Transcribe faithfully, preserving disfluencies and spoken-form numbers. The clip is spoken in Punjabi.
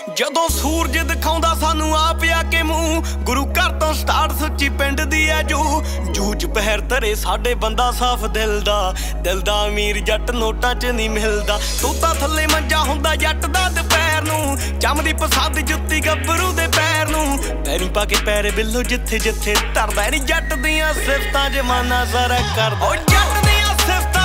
ਜਦੋਂ ਸੂਰਜ ਦਿਖਾਉਂਦਾ ਸਾਨੂੰ ਆਪ ਆ ਕੇ ਮੂੰਹ, ਗੁਰੂ ਘਰ ਤੋਂ ਸਟਾਰਟ ਸੱਚੀ ਪਿੰਡ ਦੀ ਐ ਜੂ। ਜੂਝ ਪਹਿਰ ਧਰੇ ਸਾਡੇ ਬੰਦਾ ਸਾਫ ਦਿਲ ਦਾ, ਦਿਲ ਦਾ ਅਮੀਰ ਜੱਟ ਨੋਟਾਂ 'ਚ ਨਹੀਂ ਮਿਲਦਾ। ਤੂੰ ਤਾਂ ਥੱਲੇ ਮੰਜਾ ਹੁੰਦਾ ਜੱਟ ਦਾ ਦੁਪਹਿਰ ਨੂੰ, ਜੰਮਦੀ ਪਸੰਦ ਜੁੱਤੀ ਗੱਭਰੂ ਦੇ ਪੈਰ ਨੂੰ। ਪੈਰੀ ਪਾ ਕੇ ਪੈਰੇ ਬਿੱਲੋ ਜਿੱਥੇ ਜਿੱਥੇ ਧਰਦਾ ਨੀ, ਜੱਟ ਦੀਆਂ ਸਿਫਤਾਂ ਜਮਾਨਾ ਸਾਰਾ ਕਰਦਾ। ਓ ਜੱਟ ਦੀਆਂ ਸਿਫਤਾਂ